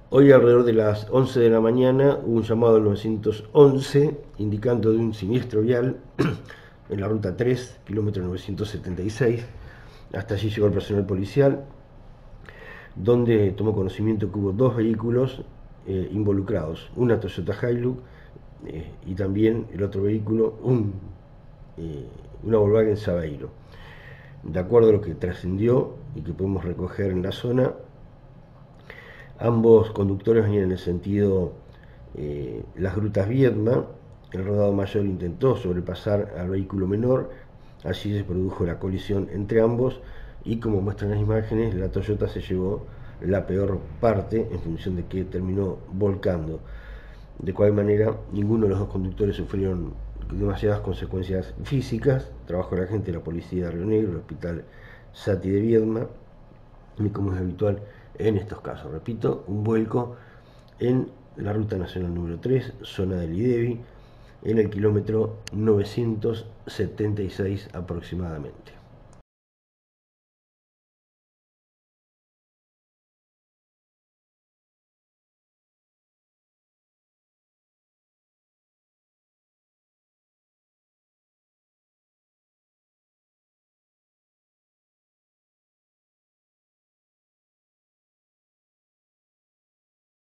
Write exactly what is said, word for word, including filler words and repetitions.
Hoy alrededor de las once de la mañana hubo un llamado al nueve once indicando de un siniestro vial en la ruta tres, kilómetro novecientos setenta y seis. Hasta allí llegó el personal policial, donde tomó conocimiento que hubo dos vehículos eh, involucrados, una Toyota Hilux eh, y también el otro vehículo, un, eh, una Volkswagen Saveiro. De acuerdo a lo que trascendió y que podemos recoger en la zona, ambos conductores venían en el sentido eh, Las Grutas Viedma. El rodado mayor intentó sobrepasar al vehículo menor, allí se produjo la colisión entre ambos y, como muestran las imágenes, la Toyota se llevó la peor parte en función de que terminó volcando. De cual manera, ninguno de los dos conductores sufrieron demasiadas consecuencias físicas. Trabajó la gente de la policía de Río Negro, el hospital Sati de Viedma, y como es habitual en estos casos, repito, un vuelco en la ruta nacional número tres, zona del Idevi, en el kilómetro novecientos setenta y seis aproximadamente.